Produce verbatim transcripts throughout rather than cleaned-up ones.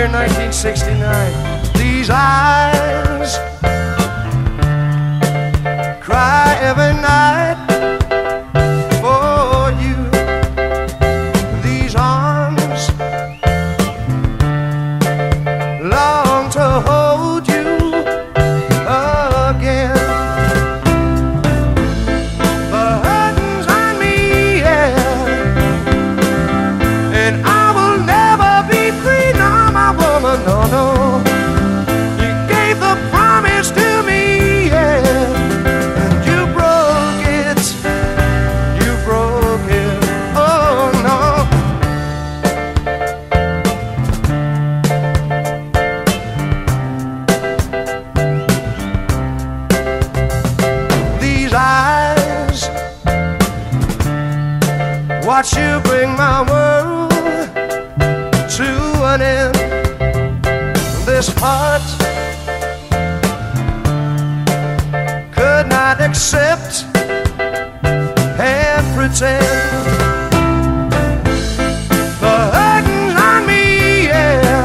year nineteen sixty-nine. These eyes cry every night for you. These arms long to hold you again. The hurting's on me, yeah, and I will never be free. No, my woman, no, no. You gave the promise to me, yeah, and you broke it. You broke it. Oh no. These eyes watch you bring my world to an end. This heart could not accept and pretend. The hurting's on me, yeah,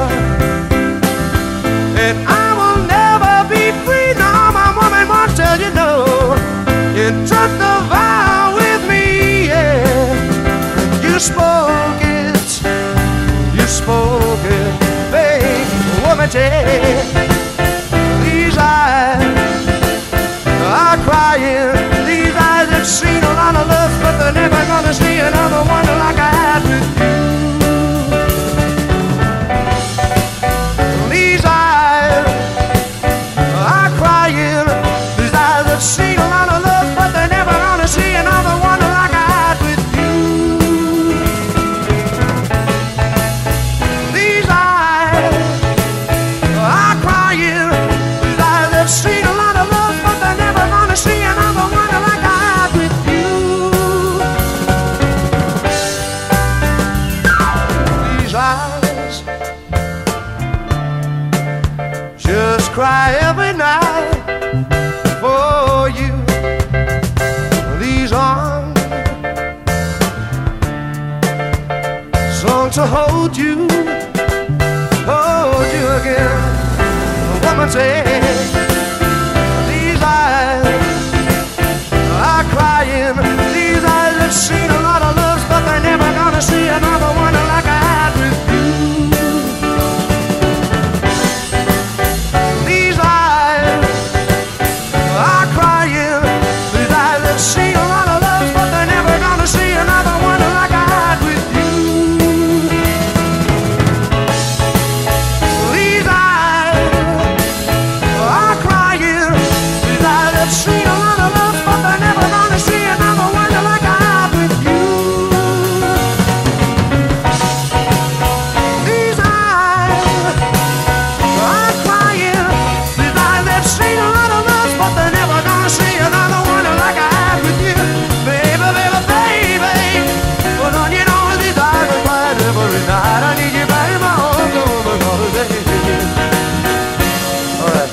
and I will never be free. No, my woman won't tell you no. You took the vow with me, yeah, and you spoke it. You spoke it, babe. Woman, yeah. These eyes are crying. These eyes have seen a lot of love, but they're never gonna see another one like I had with you. These eyes are crying. These eyes have seen a lot of love, but they're never gonna see another one like I had with you. These eyes are crying. These eyes have seen a lot of love, but they're never gonna see another one like I had with you. These eyes just cry every night for you. These arms long to hold you, hold you again. A woman said, these eyes are crying. These eyes have seen a lot of loves, but they're never gonna see another one like I had with you. These eyes are crying. These eyes have seen a lot of loves, but they're never gonna see another one like I had with you. These eyes are crying. These eyes have seen a lot of love, but they're never gonna see another one like I had with you. These eyes are crying. These eyes have seen a lot of love, but they're never gonna see another one like I had with you. Baby, baby, baby. Well, don't you know these eyes are crying every night? I need you back in my arms over another day. All right.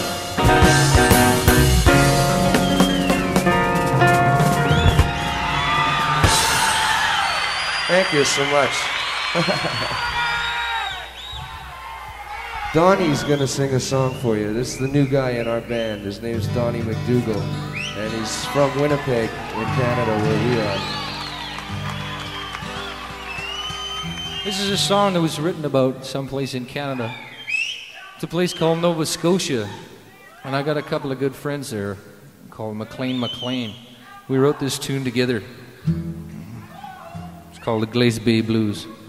Thank you so much. Donnie's gonna sing a song for you. This is the new guy in our band. His name's Donnie McDougall, and he's from Winnipeg in Canada, where we are. This is a song that was written about someplace in Canada. It's a place called Nova Scotia, and I got a couple of good friends there called McLean McLean. We wrote this tune together. It's called the Glace Bay Blues.